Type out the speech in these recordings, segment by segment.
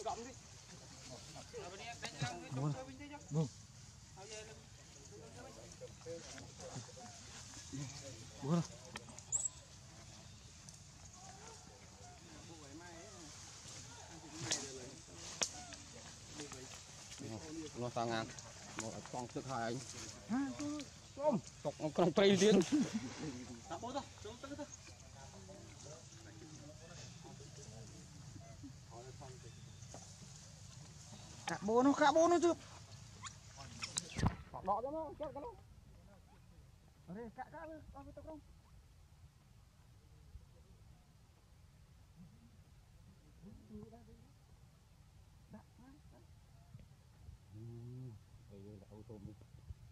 nó sang ngang một con tức hai anh không cọc con tây tiến cả bố nó chứ đỏ cho nó chết cái nó ở đây cả bao nhiêu tóc không ô tô đi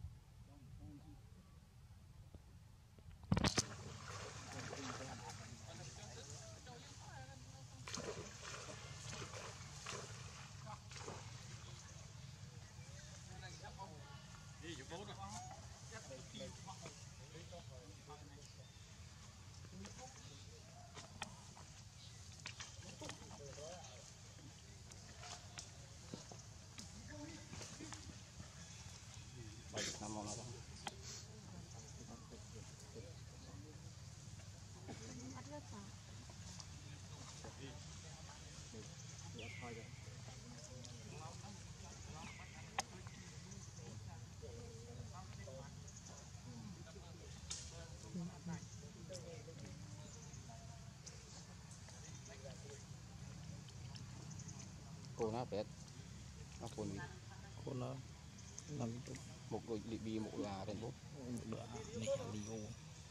Nam mong nó cô nó bé nó con nó làm một đôi bị một là thành bố một đứa này đi vô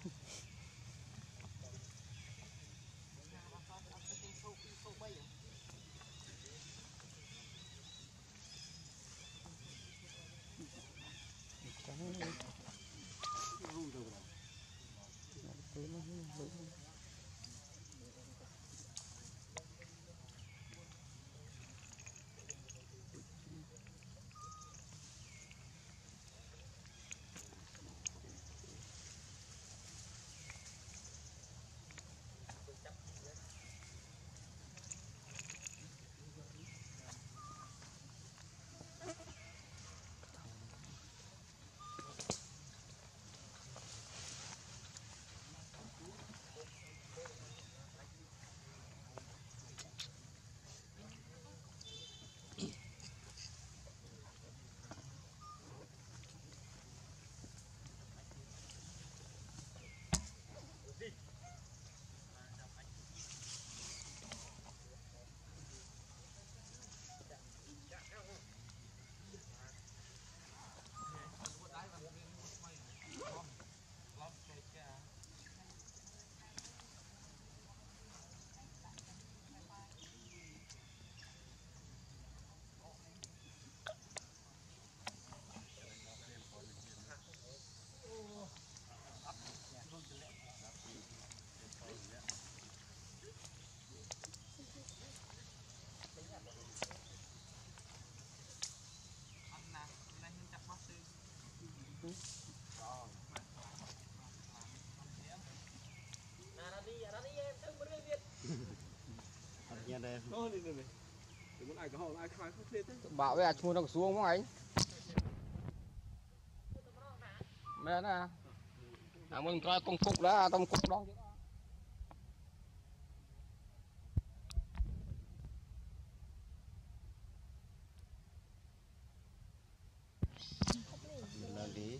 bảo với mua nó xuống không anh mẹ nè mình coi công cục đó công cục đó lên đi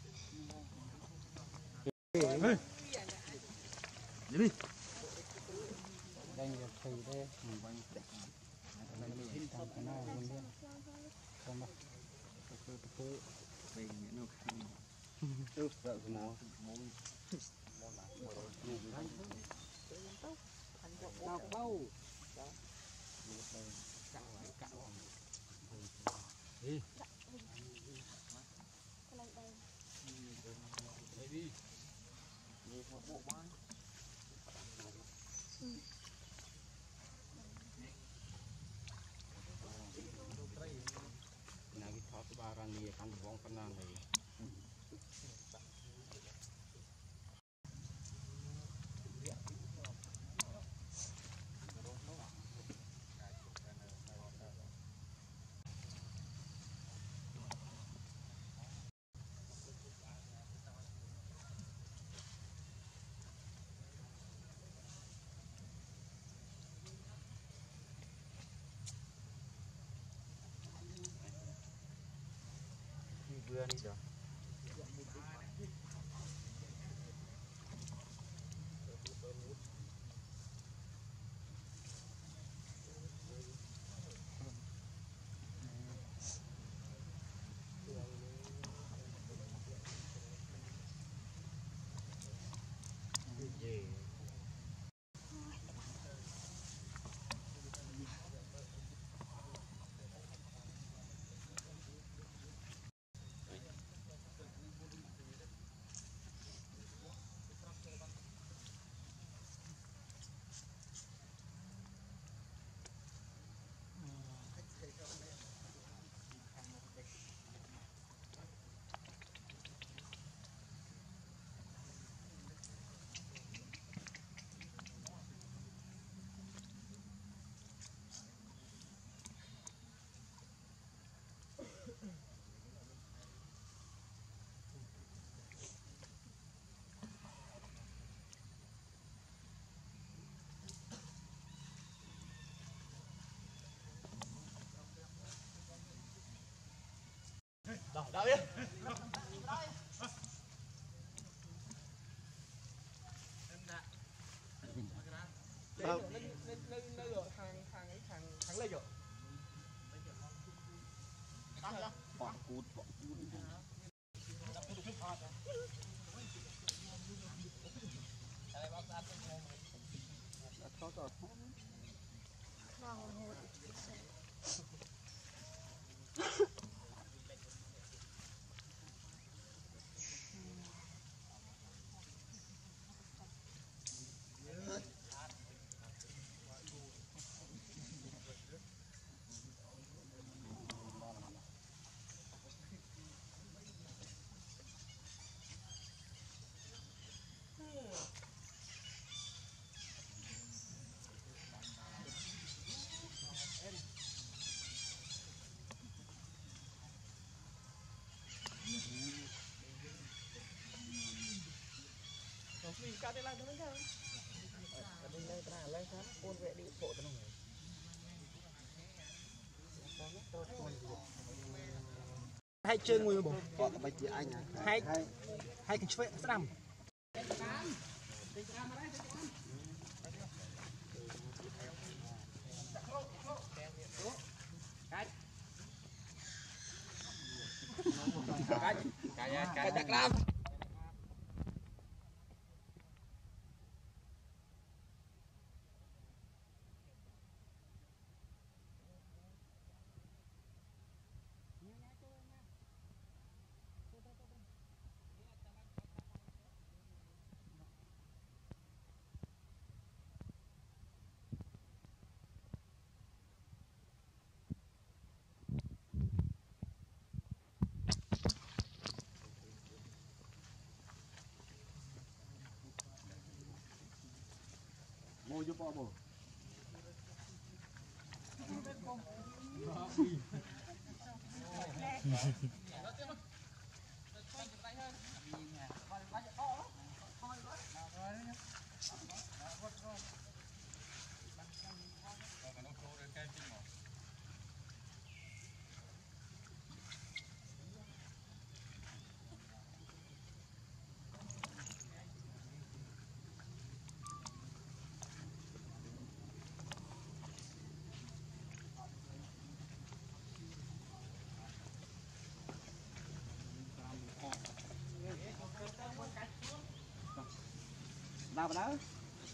đi đây là thầy đây mình quanh đây làm cái nào luôn đi không đâu cái về nó vợ cái mỏ đào bao đi đi một bộ ban nãy cái tháo ba ran này kan buông phần nào này Đợi đi. Thằng lấy rồi. Bỏ cút. Vì cả đây là nó không? Đây là lấy sáng ôn vệ đi bộ tao này. Hai chơi ngồi bộ. Còn cái chị anh à? Hai cái chơi nằm. Cái đặc lam. Mua giúp bao bồ. Nào vào đó.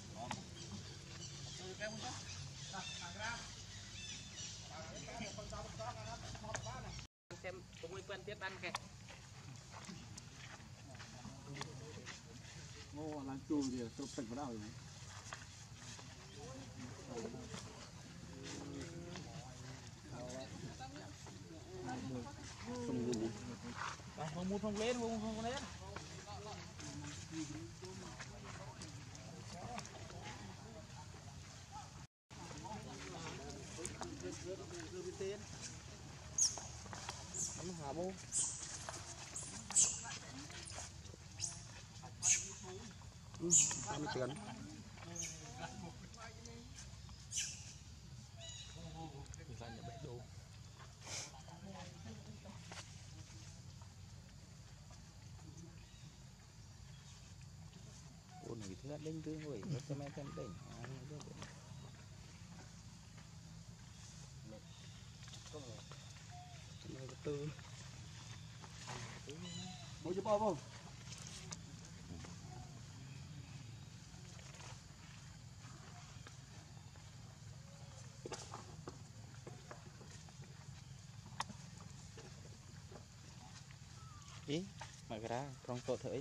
Xem có người quen tiếp ăn kìa. Ngô làm chua thì sụp sạch vào đâu rồi. Không mua không lên, không lên. Hả bố? Ăn tiền. Ngắt đinh tương rồi cho mấy con đỉnh tư bố cho bao không ý mà cái đó trong tổ thới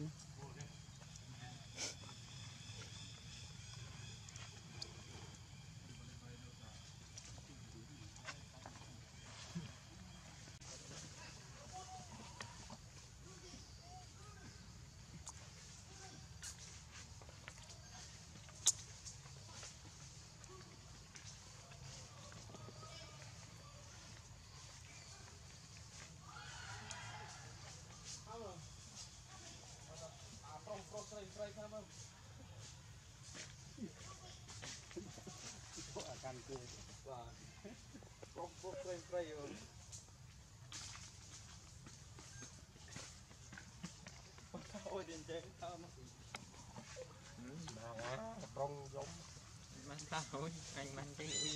กันกูว่าพวกเฟรย์โอ้ยเดินเจ๊เข้ามาตรงยมมันsao anhมันchơi uy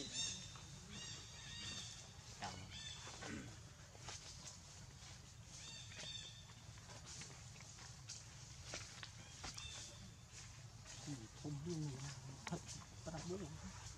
chào không biết thật ta đặt bước rồi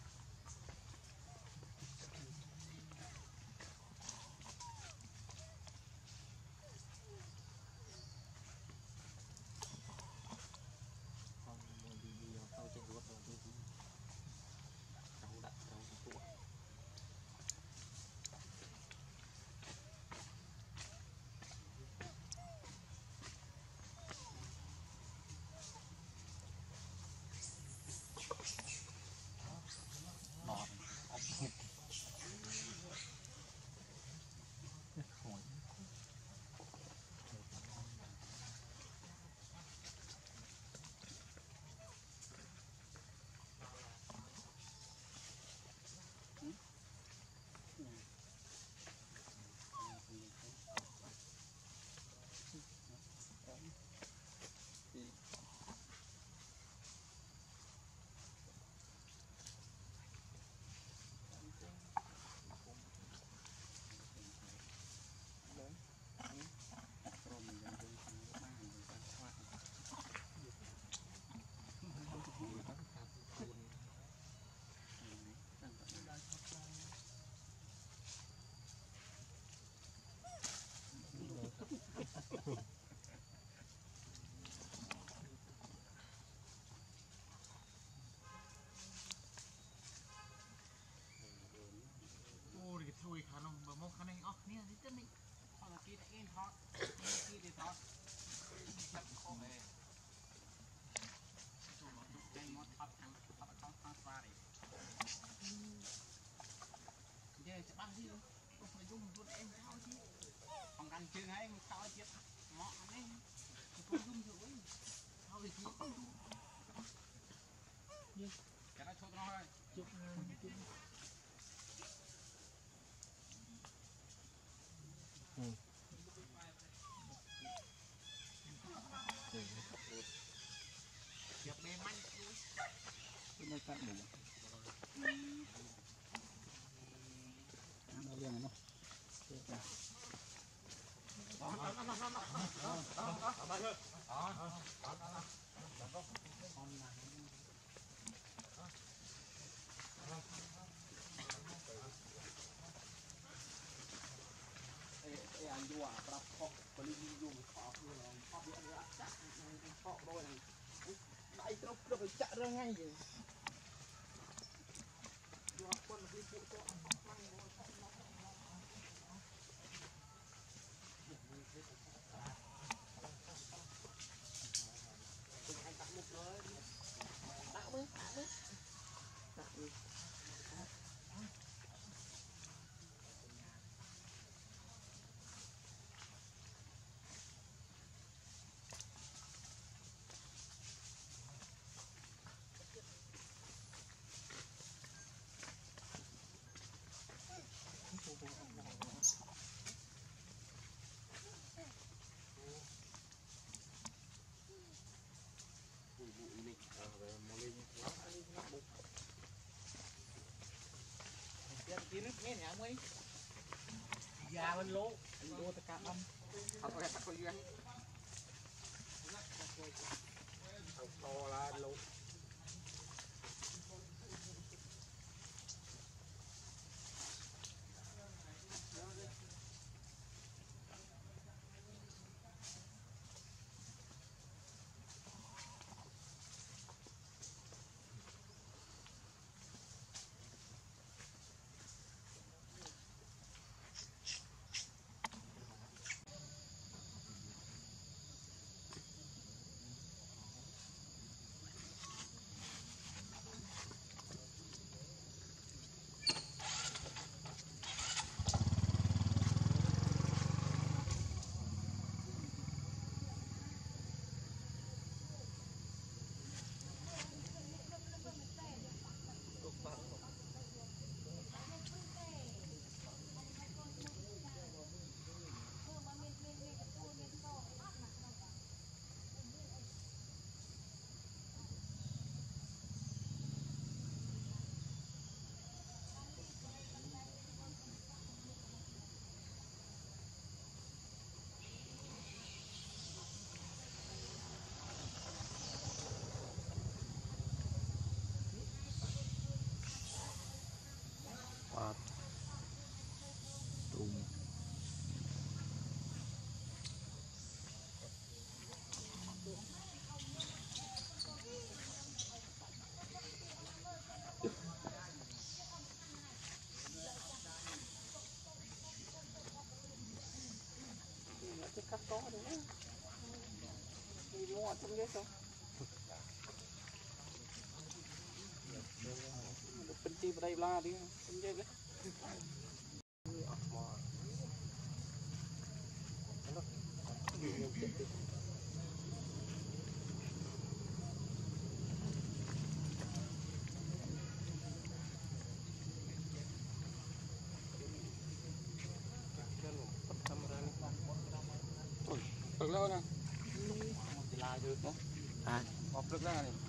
Thôi khả năng mà một khả năng ốc nè thì chân định hoặc là kia đã yên thoát kia thì thoát chắc khó về chung nó đục cây ngót thoát ra đi giờ sẽ băng gì đâu không phải dùng tuột em sao chứ không cần chưa hay sao chết mọ anh ấy không dùng rồi sao thì chứ không dùng cái nó chốt nó thôi chốt Nhập bê manh cái này cắt đủ nó liền nó anh đùa bắt khóc còn đi dùng khóc như là khóc điện nữa chắc khóc đôi này đây nó phải chạy ra ngay vậy đùa quân đi phụ cho ăn khóc lăng anh tặng một rồi tặng mới kia nước nghe nhà mới già bên lố lố tất cả năm học cái học cái duyên to là lố cắt có đấy đi mua trong cái không bên chi vào đây la đi bên đây đấy Được lâu nè. là được đó À, bọc được ra này.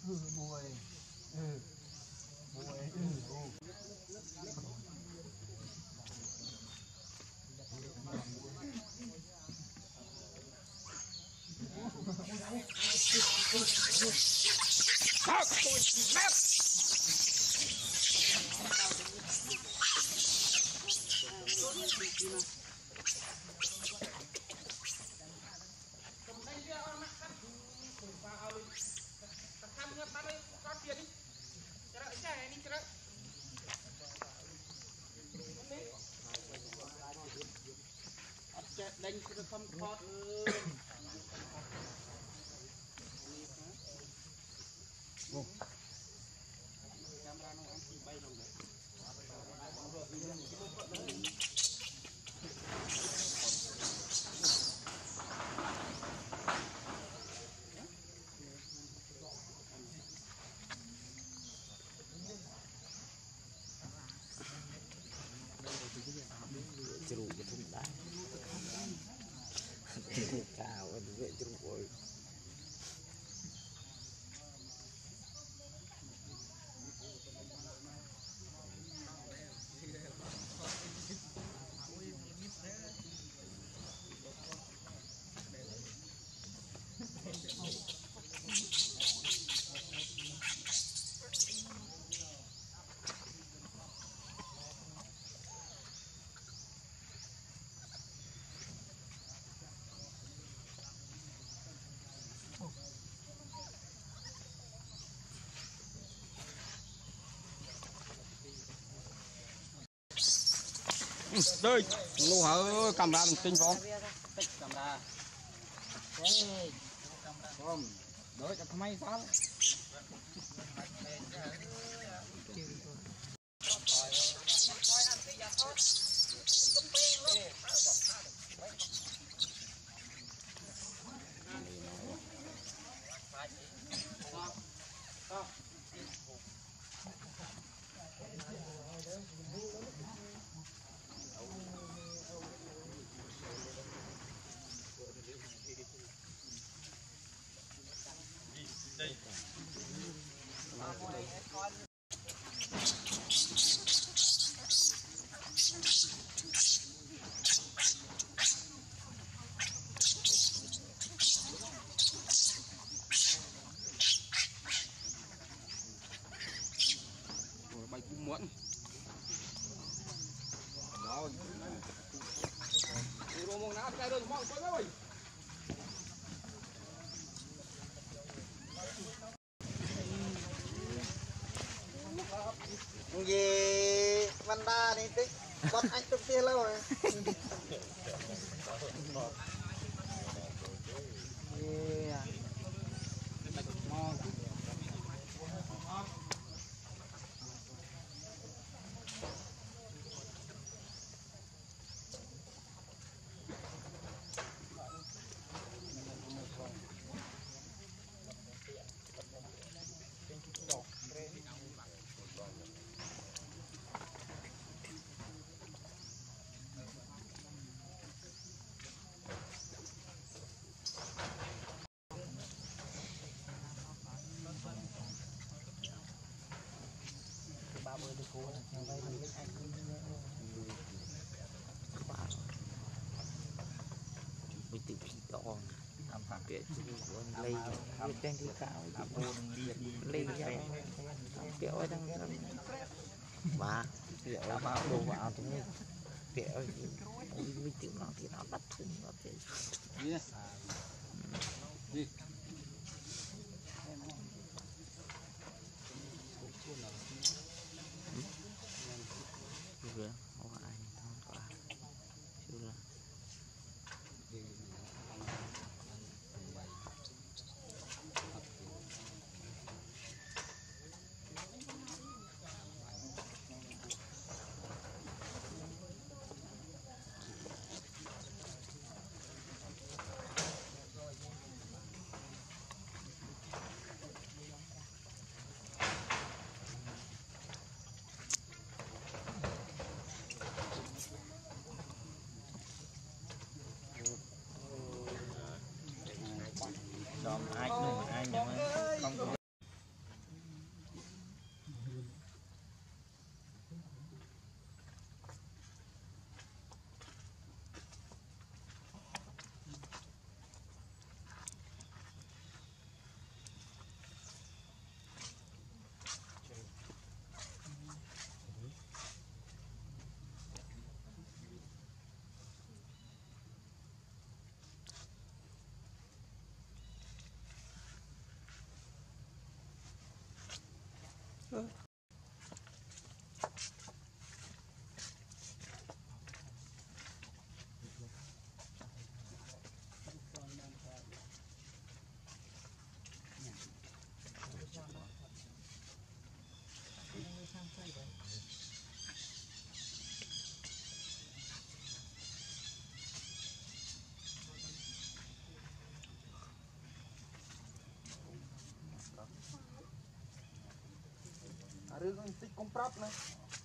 Bùi. đánh cái thăm thoát camera nó ăn bay đồng đấy Jeruk itu dah. Kau ada jeruk oi. Đây, lu hả camera mình tinh không? tích camera Không, đợi cho máy sao? bay cũng muộn rồi đồ mong nào cái rồi mong quay với mình gì văn đa này tích bắt anh trong kia lâu rồi. Mình tự bị đỏ biết lấy trên đi cao lấy ra kéo đang mà kéo bao đồ vào tụi mình kéo mình tự nó thì nó bắt thùng nó thế đi vừa họ anh không có chưa là rương tích công prap này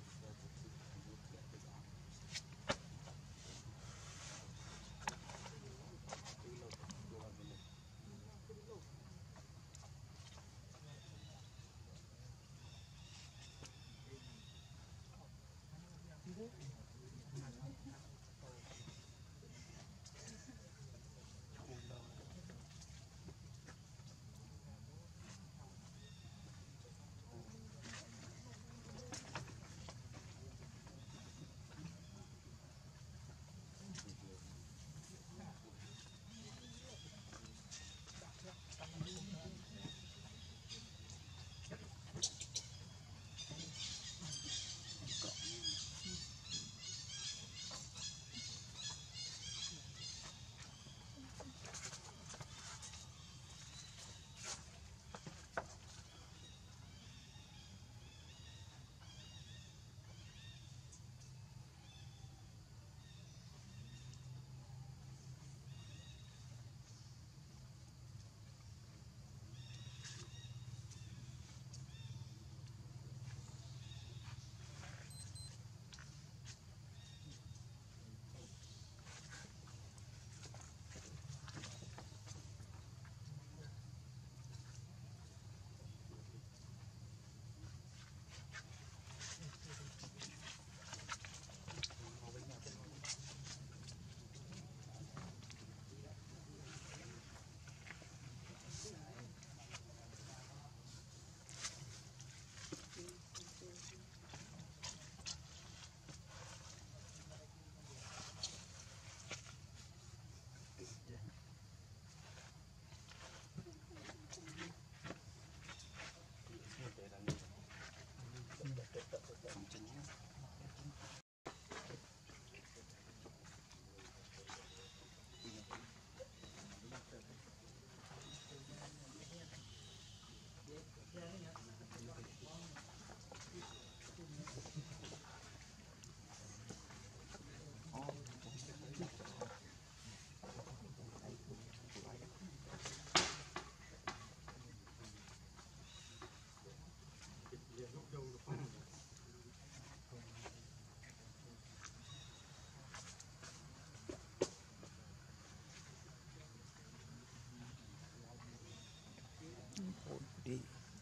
đi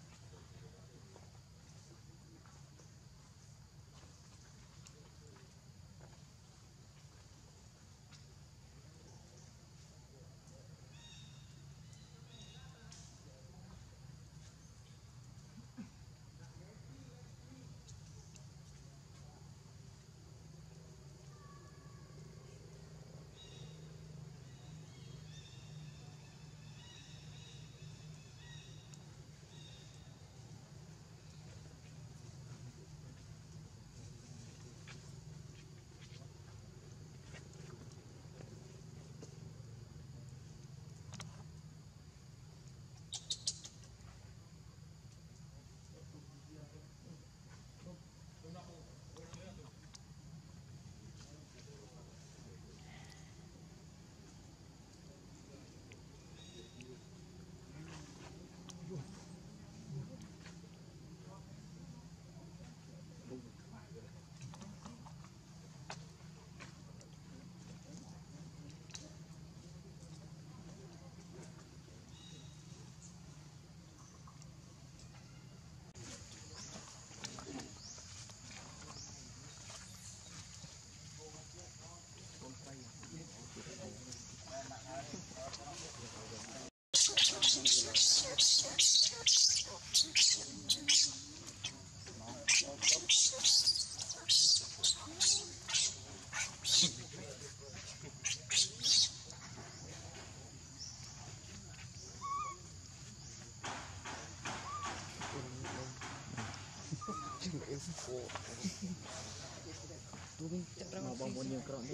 bông bông nhiều cọng đi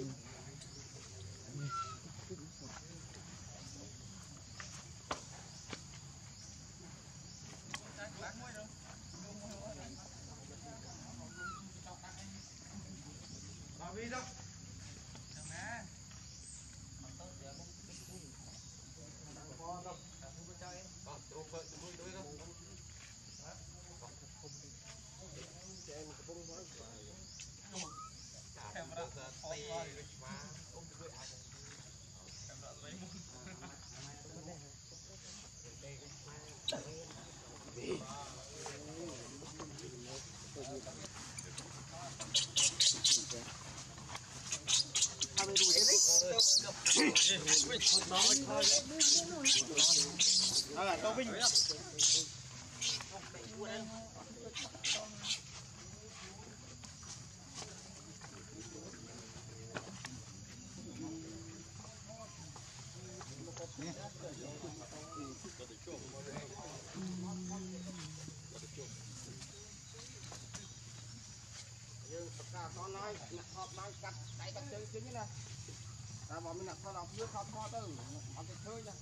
con nói họp đang cắt tay cắt chân chính nè ta bỏ mình là con học nước học kho tới học cái chơi nha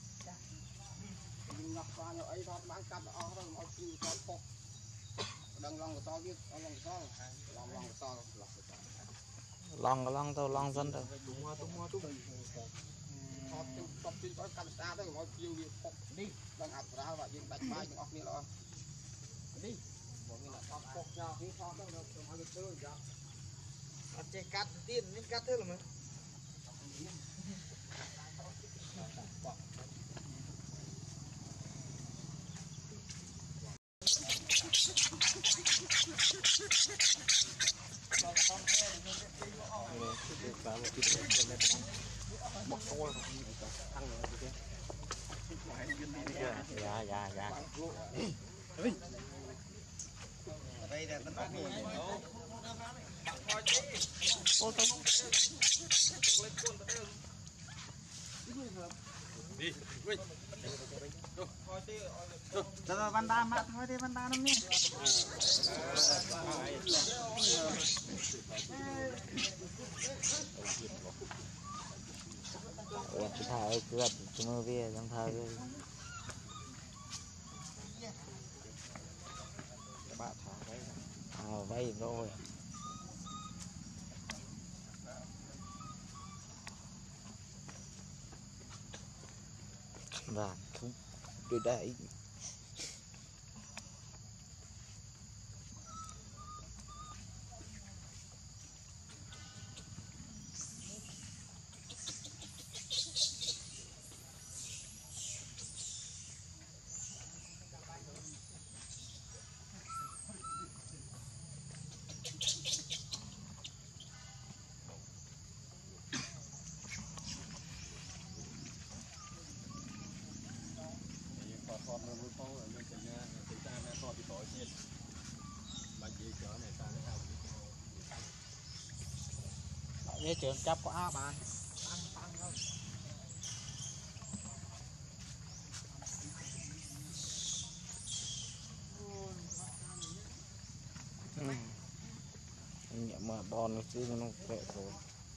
mình ngọc qua nhỏ ấy họp đang cắt ở đó mọi chuyện con phục đừng lòng của to biết lòng của to lòng của to lòng tao lòng dân đâu tung hoa họp tập trên có cắt xa tới mọi chuyện việc phục đi đang học ra và những đánh bài những học như đó đi bỏ mình là học phục nhau khi kho tới nó mọi cái chơi vậy chạy cắt tiền nên cắt thế là mà dạ đây là tấn công đi cho văn đa mát thôi đi văn đa nó miếng chúng ta ơi cứ gặp chúng tôi về chúng ta về bạn thả đấy vay rồi và không tôi đấy nhớ trường chấp có á bạn nhẹ mà bòn nó chứ nó khỏe rồi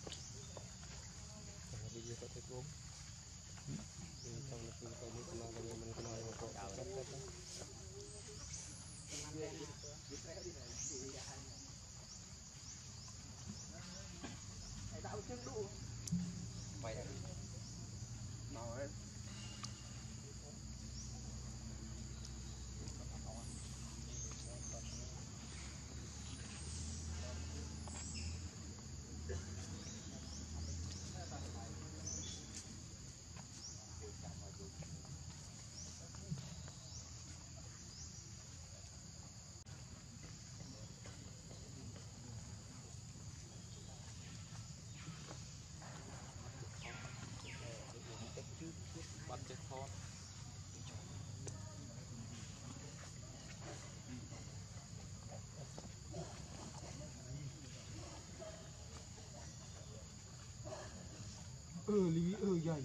lý dày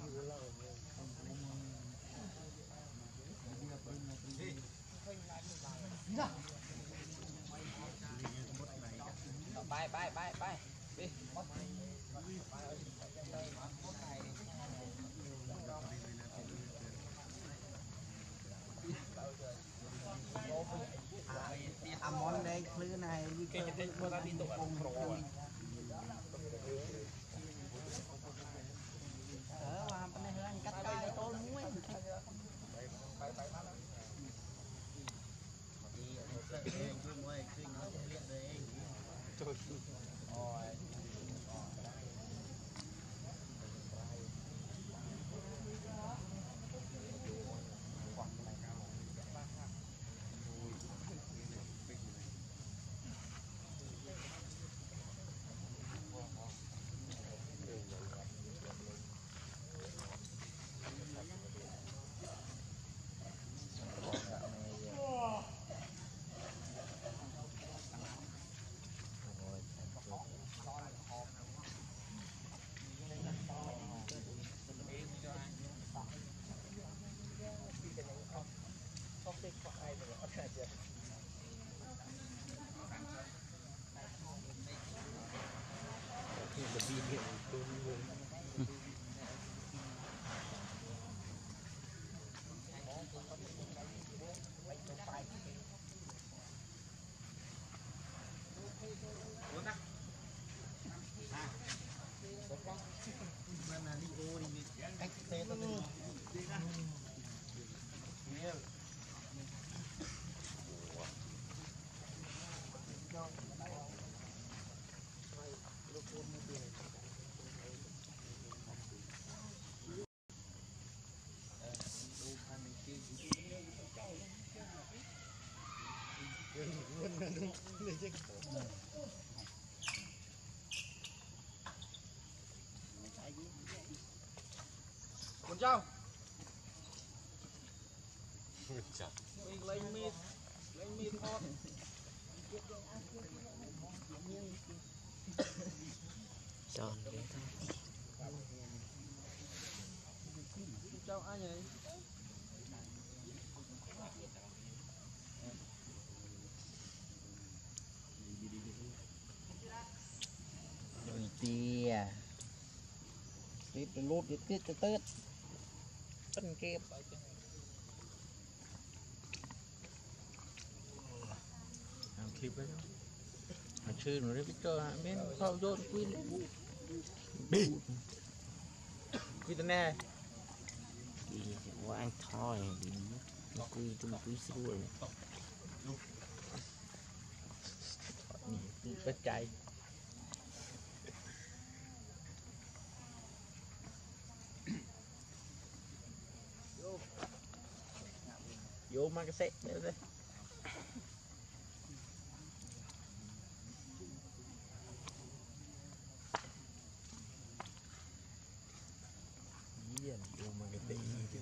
bay đi món đây thứ này cái đi tụ con trâu mình lấy mít hot tròn trâu ai vậy rồi tia tít lút tít tết tân kẹp làm kịp đấy mà chơi nó đấy biết cho bên phao rôn quy bi quy tên nè quá anh thôi quy tôi quy xưa bất chạy vô mà cái xe đây vô mà cái tí chứ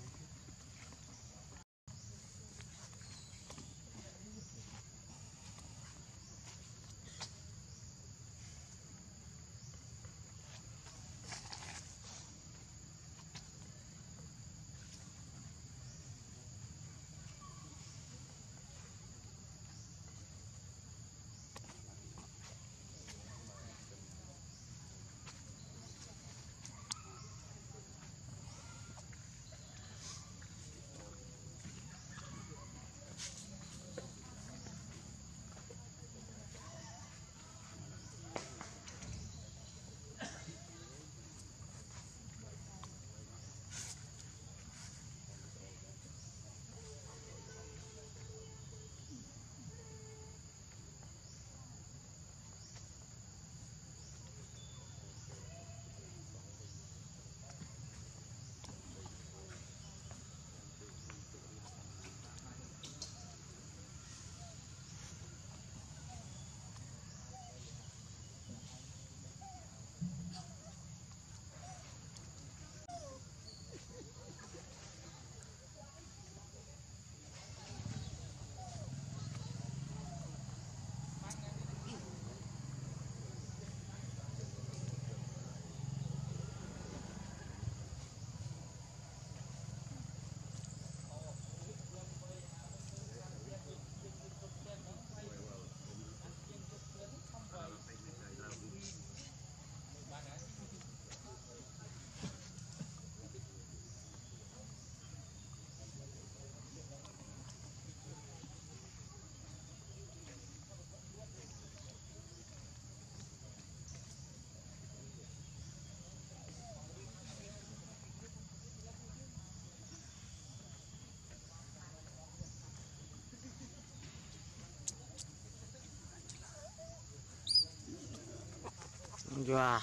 Wow.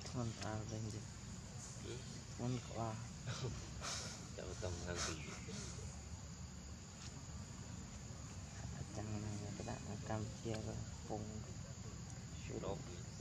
con à bên gì con qua cháu tầm hàng tỷ chẳng này cái đạn Campuchia rồi cùng đó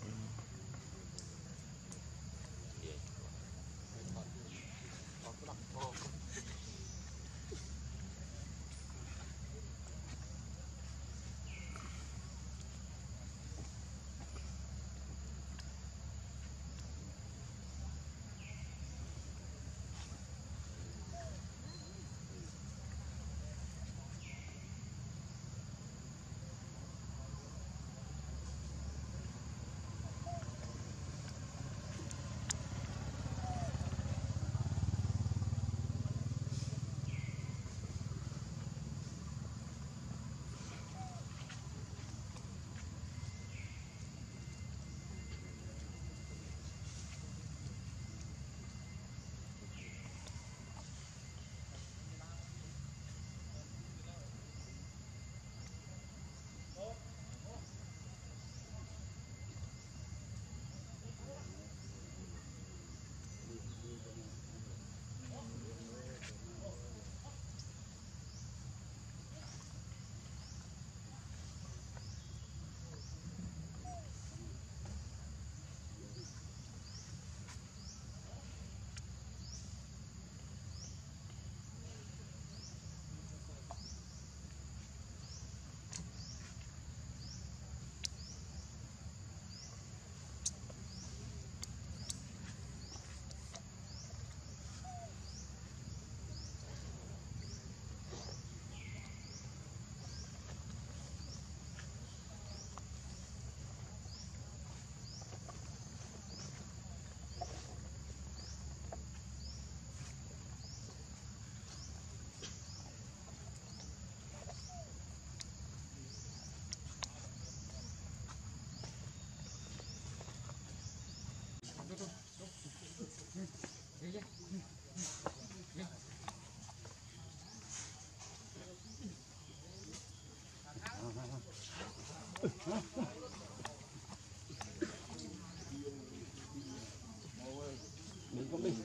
đi không đi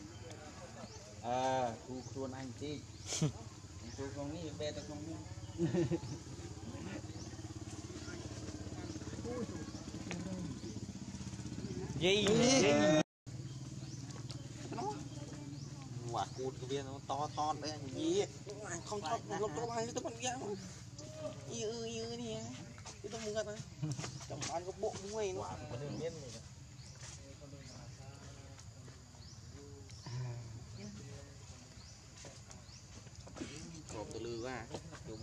à thu khuôn anh chi thu không đi về tôi không đi gì quả cụt cái viên nó to to đấy gì không cho lột cho anh tôi còn ghét như nè cái tôi muốn gật này trong anh có bộ người nó hộp từ lư quá dùng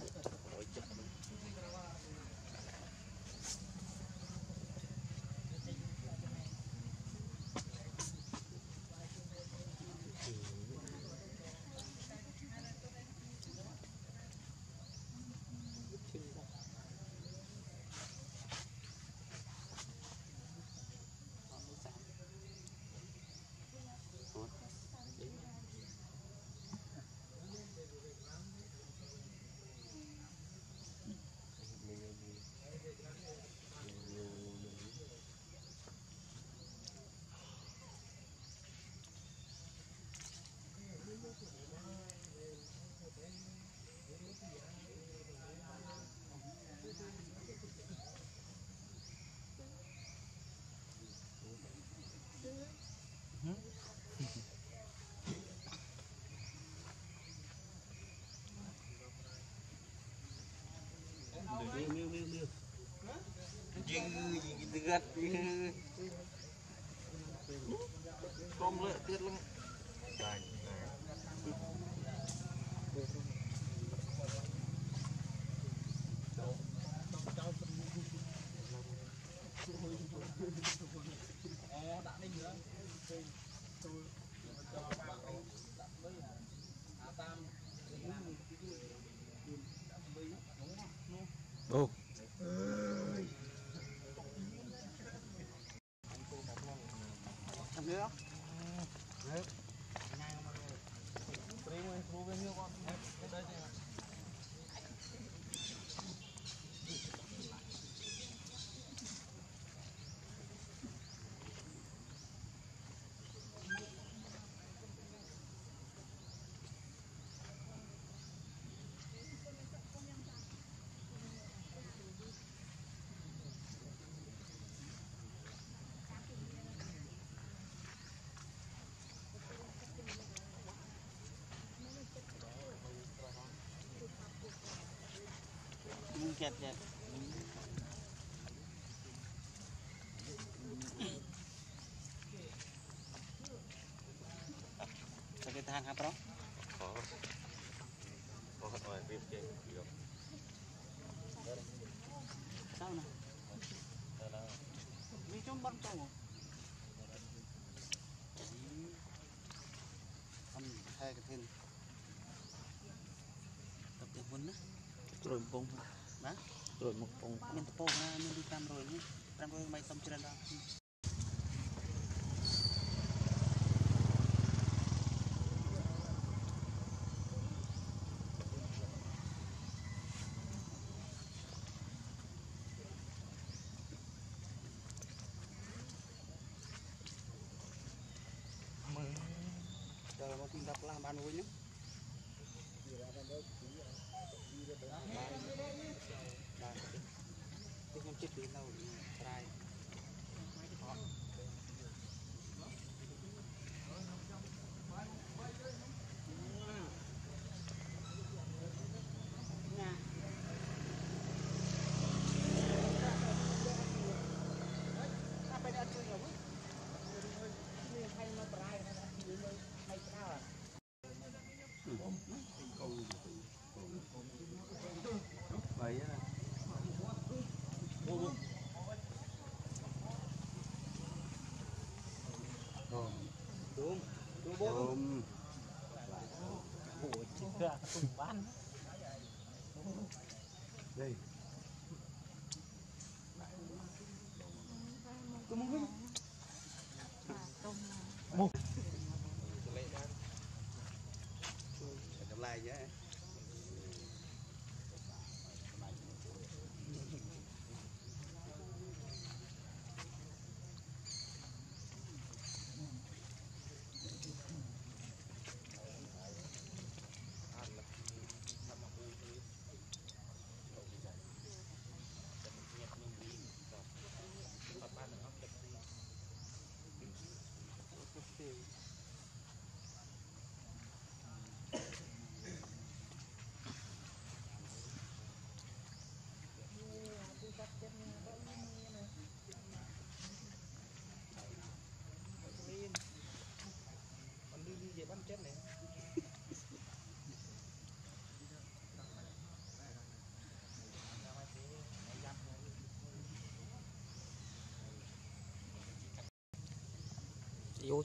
gì gật con lợi tiết lắm ô chẹp chẹp cái thang hả bro có rồi viêm trên được sao nè mi trong bắn trong ăn hai cái thêm tập được vốn á rồi bông đó rồi một bông mình tập bông mình đi cam rồi nhé cam rồi mày xong chưa đó rồi một tin đọc làm ăn vui nhé tôi không chết đi đâu trai vậy á đúng đúng ủa chết ra không bán đây cầm lại nhé vô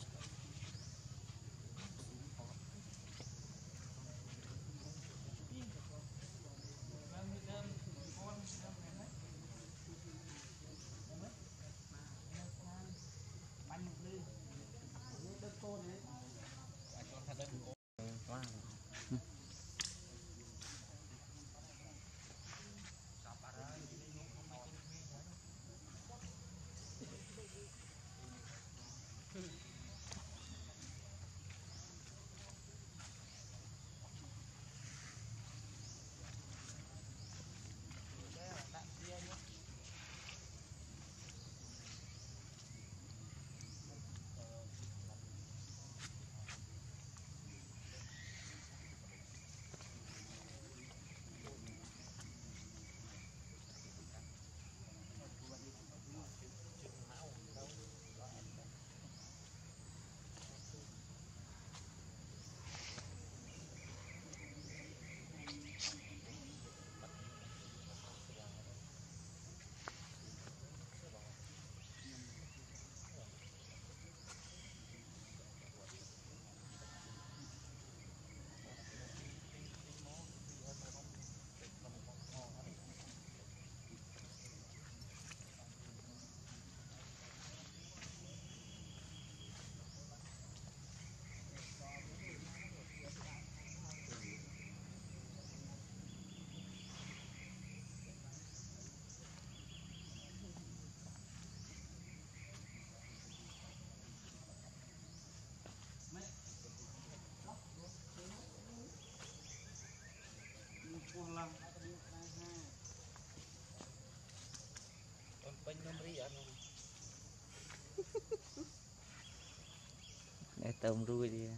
để tôm ruồi đi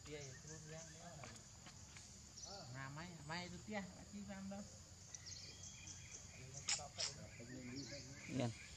mà mày được tia chi làm đâu Yên.